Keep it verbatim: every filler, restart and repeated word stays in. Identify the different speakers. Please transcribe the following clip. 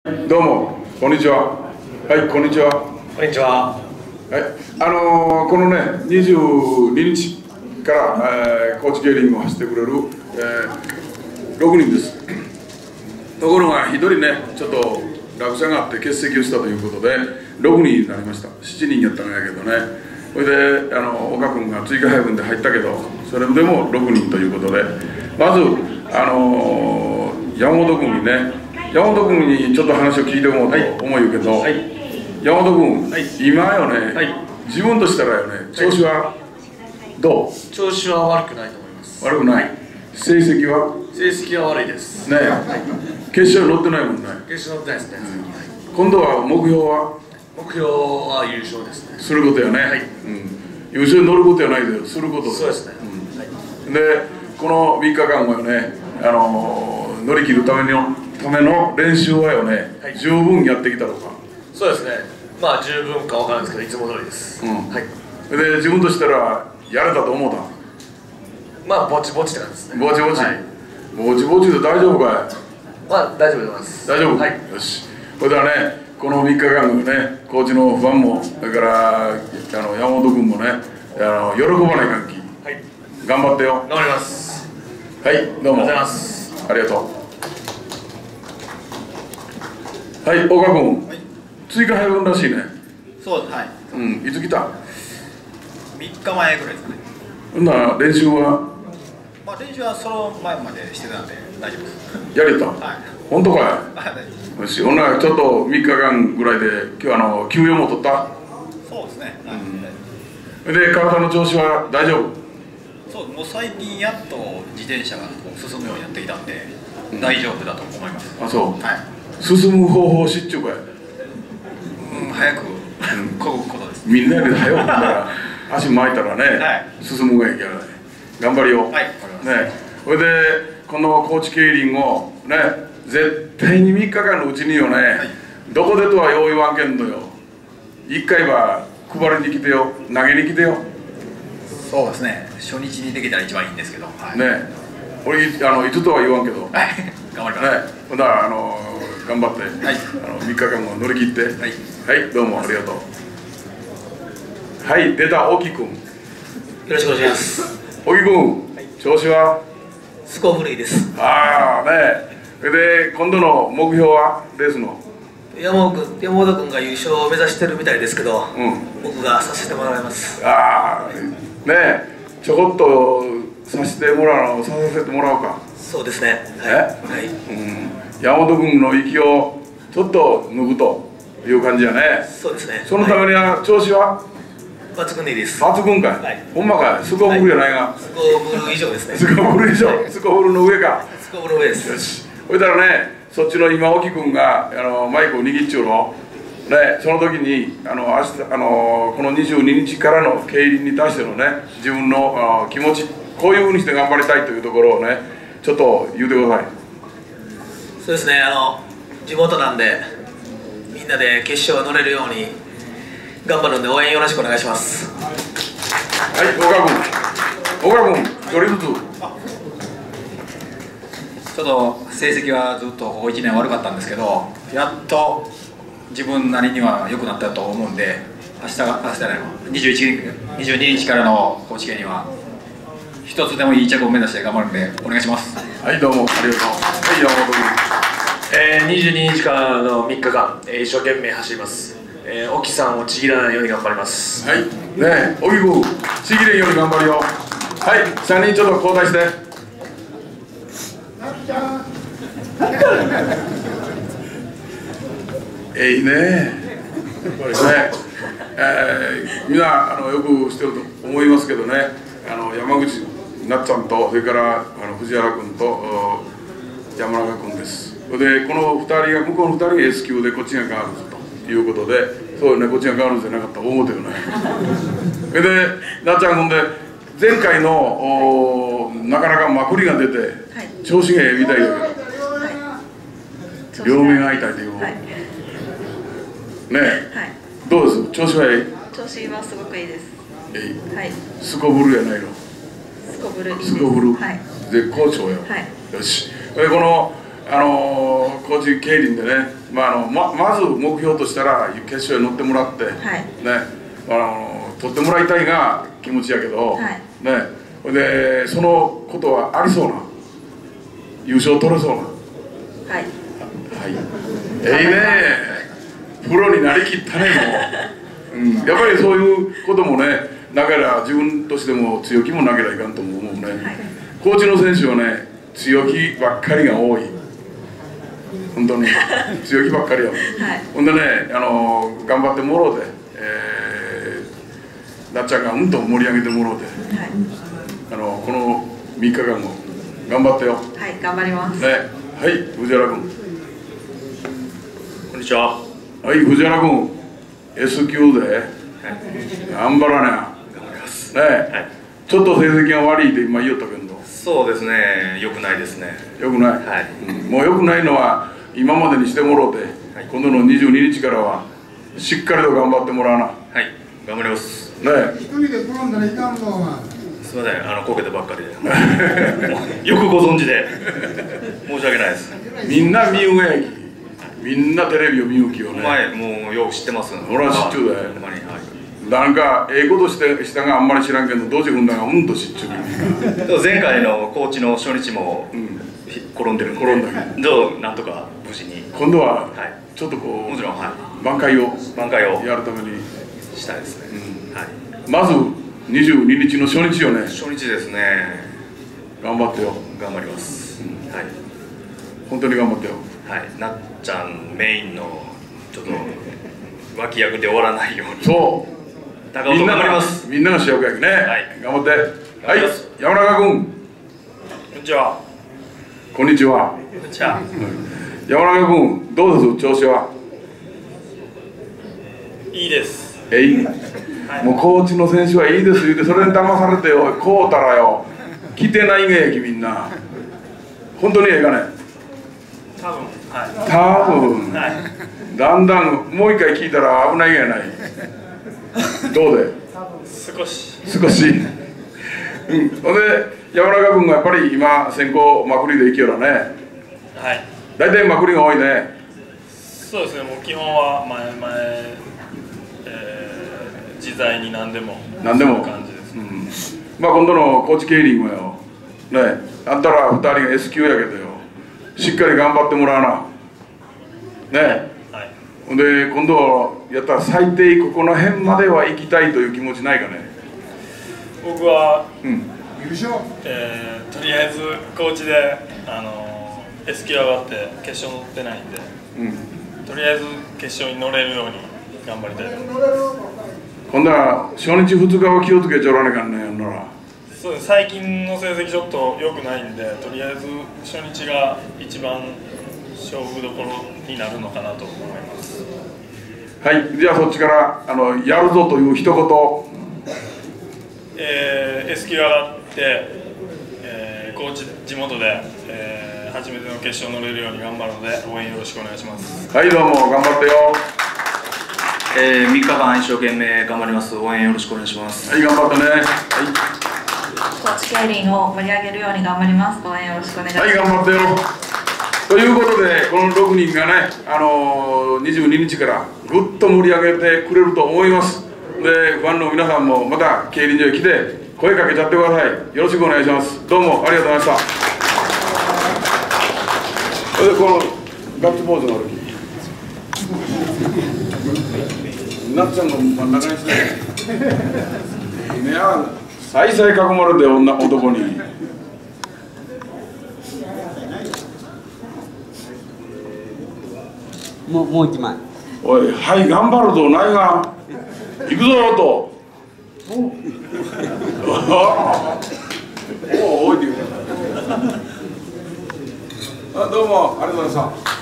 Speaker 1: どうも、こんにちは。はい、こんにちは。
Speaker 2: こんにちは。
Speaker 1: はい、あのー、このね、にじゅうににちから、えー、高知競輪を走ってくれる、えー、ろくにんです。ところが、ひとりね、ちょっと落車があって欠席をしたということで、ろくにんになりました。しちにんやったんやけどね。それで、あの岡君が追加配分で入ったけど、それでもろくにんということで、まず、あのー、山本君にね、山本君にちょっと話を聞いてもらおうと思うけど、はい、山本君、はい、今よね、はい、自分としたらよね、調子はどう？
Speaker 2: 調子は悪くないと思います。
Speaker 1: 悪くない。成績は？
Speaker 2: 成績は悪いです。
Speaker 1: ねえ、はい、決勝に乗ってないもんね。
Speaker 2: 決勝乗ってないですね。
Speaker 1: うん、今度は目標は？
Speaker 2: 目標は優勝ですね。
Speaker 1: することよね。はい、うん、優勝に乗ることはないけど、すること。
Speaker 2: そうですね。
Speaker 1: うん、はい、で、このみっかかんもよね、あのー、乗り切るためのための練習はよね、はい、十分やってきたのか。
Speaker 2: そうですね。まあ十分かわからないですけど、いつも通りです。うん、はい。
Speaker 1: で、自分としたらやれたと思うた。
Speaker 2: まあぼちぼちって感じですね。
Speaker 1: ぼちぼち。はい、ぼちぼちで大丈夫かい。
Speaker 2: まあ大丈夫でございます。
Speaker 1: 大丈夫。
Speaker 2: はい。
Speaker 1: よし。それではね、このみっかかんね、コーチのファンも、それからあの山本君もね、あの喜ばない関係。はい。頑張ってよ。
Speaker 2: 頑張ります。
Speaker 1: はい、どうも。
Speaker 2: ありがとうございます。
Speaker 1: ありがとう。はい、岡君、はい、追加配分らしいね。
Speaker 3: そうです、はい。
Speaker 1: うん、いつ来た？
Speaker 3: みっかまえぐらいですかね。
Speaker 1: ほんなら練習は？
Speaker 3: まあ練習はその前までしてたんで大丈夫です。
Speaker 1: やれた？はい。本当かい？
Speaker 3: はい。
Speaker 1: よし、ほんならちょっとみっかかんぐらいで今日あの休養も取った？
Speaker 3: そうですね。はい。
Speaker 1: うん、で体の調子は大丈夫？
Speaker 3: そう、もう最近やっと自転車が進むようになってきたんで、うん、大丈夫だと思います。
Speaker 1: あ、そう。
Speaker 3: はい。
Speaker 1: 進む方法知っちゅうかい？
Speaker 3: うん、早くこぐことです。
Speaker 1: みんなより早くだから足巻いたらね、はい、進むがいいからね。頑張りよ。
Speaker 3: はい。
Speaker 1: ね、それでこの高知競輪をね、絶対にみっかかんのうちによね、はい、どこでとはよう言わんけんのよ。いっかいは配りに来てよ、投げに来てよ。
Speaker 3: そうですね。初日にできたら一番いいんですけど。はい、
Speaker 1: ね、俺あのいつとは言わんけど。
Speaker 3: はい。頑張ります。
Speaker 1: ね、ほんならあの頑張って、はい、あのみっかかんも乗り切って、はい、はい、どうもありがとう。はい、出た、沖君。よ
Speaker 2: ろしくお願いします。
Speaker 1: 沖君、はい、調子は？
Speaker 2: すこぶるいです。
Speaker 1: ああね、で今度の目標はレースの？
Speaker 2: 山本君、山本君が優勝を目指してるみたいですけど、うん、僕がさせてもらいます。
Speaker 1: ああ、ね、ちょこっとさせてもらうの、させてもらおうか。
Speaker 2: そうですね。はい。はい、
Speaker 1: うん、山本君の息をちょっと抜くという感じやね。
Speaker 2: そうですね。
Speaker 1: そのためには調子は？
Speaker 2: 抜群でいいです。
Speaker 1: 抜群かい。はい、ほんまかい。スコブルじゃないが。
Speaker 2: スコブル以上ですね。
Speaker 1: スコブル以上。スコブルの上か。
Speaker 2: スコブルの上です。
Speaker 1: よし。そしたらね、そっちの今沖君があのマイクを握っちゅうの。ね、その時にあの明日あのこのにじゅうににちからの競輪に対してのね、自分のあの気持ち、こういうふうにして頑張りたいというところをね、ちょっと言うてください。
Speaker 2: そうですね。あの地元なんでみんなで決勝乗れるように頑張るんで応援よろしくお願いします。
Speaker 1: はい、岡君、岡君、一人ずつ。
Speaker 3: ちょっと成績はずっとここいちねん悪かったんですけど、やっと自分なりには良くなったと思うんで、明日が明日じゃないのにじゅういち、にじゅうににちからの高知県には一つでもいい着を目指して頑張るんでお願いします。
Speaker 1: はい、どうもありがとう。はい、山本君。
Speaker 2: えー、にじゅうににちからのみっかかん、えー、一生懸命走ります。えー、沖さんをちぎらないように頑張ります。
Speaker 1: はい、ねえ、沖君、ちぎれんように頑張るよ。はい、さんにんちょっと交代して。えいね、これね、えー、みんなあのよく知ってると思いますけどね、あの山口なっちゃんと、それからあの藤原君と山中君です。で、このふたりが、向こうのふたりが S 級で、こっちがガールズということで、そうよね、こっちがガールズじゃなかったら思うてるね。それで、なっちゃん、ほんで、前回のなかなかまくりが出て、はい、調子がええみたいだけど、はい、両目が痛いという。はい、ね、はい、どうです？調子はいい？
Speaker 4: 調子はすごくいいです。
Speaker 1: えい、
Speaker 4: はい。
Speaker 1: すこぶるやないの？
Speaker 4: すこぶるいいです。
Speaker 1: すこぶる。
Speaker 4: はい。
Speaker 1: 絶好調よ。
Speaker 4: はい。
Speaker 1: よし。でこのあのー、高知競輪でね、 まああの ま, まず目標としたら決勝に乗ってもらって、
Speaker 4: はい、
Speaker 1: ね、あの取ってもらいたいが気持ちやけど、
Speaker 4: はい、
Speaker 1: ね、でそのことはありそうな、優勝取れそうな、はい、はい、ええね、プロになりきったねもう、うん、やっぱりそういうこともね、だから自分としても強気もなければいかんと思うね、はい、高知の選手はね、強気ばっかりが多い、本当に強気ばっかりやもん、はい、ほんでね、あの頑張ってもろうて、えー、なっちゃんがうんと盛り上げてもろうて、はい、あのこのみっかかんも頑張ってよ。
Speaker 4: はい、頑張ります。
Speaker 1: ね、はい、藤原君。
Speaker 5: こんにちは。
Speaker 1: はい、藤原君、S 級で、はい、頑張らな。
Speaker 5: 頑張ります。
Speaker 1: ね、はい、ちょっと成績が悪いって今言おったけど。
Speaker 5: そうですね、良くないですね。
Speaker 1: 良くない。はい、うん、もう良くないのは今までにしてもろうて、はい、今度のにじゅうににちからはしっかりと頑張ってもらわな。
Speaker 5: はい、頑張ります。
Speaker 1: ね。
Speaker 6: 一人で転んだらいかんのは。
Speaker 5: すみません、あのこけてばっかりでよくご存知で申し訳ないです。
Speaker 1: みんな見うやき、みんなテレビを見うきよね。
Speaker 5: 前もうよく知ってます。
Speaker 1: 俺は知っちゅうだよ。なんかええことしてしたがあんまり知らんけど、どうして踏んだがうんと知っちゅう。
Speaker 5: 前回の高知の初日も、うん、転んでる
Speaker 1: 転んだ
Speaker 5: けど、なんとか無事に。
Speaker 1: 今度はちょっとこう、
Speaker 5: もちろん、はい、
Speaker 1: 挽回を
Speaker 5: 挽回を
Speaker 1: やるために
Speaker 5: したいですね。うん、はい。
Speaker 1: まずにじゅうににちの初日よね。
Speaker 5: 初日ですね。
Speaker 1: 頑張ってよ。
Speaker 5: 頑張ります。うん、はい。
Speaker 1: 本当に頑張ってよ。
Speaker 5: はい。なっちゃんメインのちょっと脇役で終わらないように。
Speaker 1: そう。
Speaker 5: 高尾と頑張ります。
Speaker 1: みんなが主役やけね。はい。頑張って。はい。山中君。
Speaker 5: こんにちは。
Speaker 1: こんにちは。
Speaker 5: こんにちは。
Speaker 1: 山中君、どうです調子は。
Speaker 5: いいです。
Speaker 1: えい。もうコーチの選手はいいです言うて、それに騙されてよ、こうたらよ、来てないげやきみんな。本当にええかね。
Speaker 5: 多分、はい。
Speaker 1: 多分、はい、だんだんもう一回聞いたら危ないやない。どうで。
Speaker 5: 少し。
Speaker 1: 少し。うん。ほんで山中君がやっぱり今先行まくりでいけよらね。
Speaker 5: はい。
Speaker 1: 大体まくりが多いね。
Speaker 5: そうですね。もう基本は前々。自在に何でも
Speaker 1: 何でも
Speaker 5: 感じです、うん、
Speaker 1: まあ今度の高知競輪もよね、あんたらふたりが S 級やけどよ、しっかり頑張ってもらわなね、はい、ほんで今度やったら最低ここの辺までは行きたいという気持ちないかね。
Speaker 5: 僕は、
Speaker 1: うん、
Speaker 6: 優勝、
Speaker 5: えー、とりあえず高知で、あのー、S 級上がって決勝乗ってないんで、うん、とりあえず決勝に乗れるように頑張りたいと思います。
Speaker 1: 今度は初日ふつかは気をつけちゃらねかんねやんなら。
Speaker 5: そうです。最近の成績ちょっと良くないんで、とりあえず初日が一番勝負どころになるのかなと思います。
Speaker 1: はい、じゃあそっちからあのやるぞという一言。
Speaker 5: えー、S 級上がって、えー、高知地元で、えー、初めての決勝乗れるように頑張るので応援よろしくお願いします。
Speaker 1: はい、どうも頑張ってよ。
Speaker 5: えー、みっかかん一生懸命頑張ります。応援よろしくお願いします。
Speaker 1: はい、頑張ってね。はい。
Speaker 4: 高知競輪を盛り上げるように頑張ります。応援よろしくお願いします。
Speaker 1: はい、頑張ってよ。ということで、このろくにんがね、あのー、にじゅうににちからぐっと盛り上げてくれると思います。で、ファンの皆さんもまた競輪場へ来て声かけちゃってください。よろしくお願いします。どうもありがとうございました。それでこのガッツポーズの歩き。なっちゃんの真ん中にして、ねや、さいさい囲まれて女男に。
Speaker 7: もうもう一枚。
Speaker 1: おい、はい頑張るぞないが、行くぞと。おお、おいでよ。あ、どうもありがとうございました。